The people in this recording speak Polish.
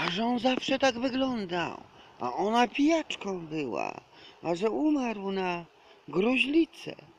a że on zawsze tak wyglądał, a ona pijaczką była, a że umarł na gruźlicę.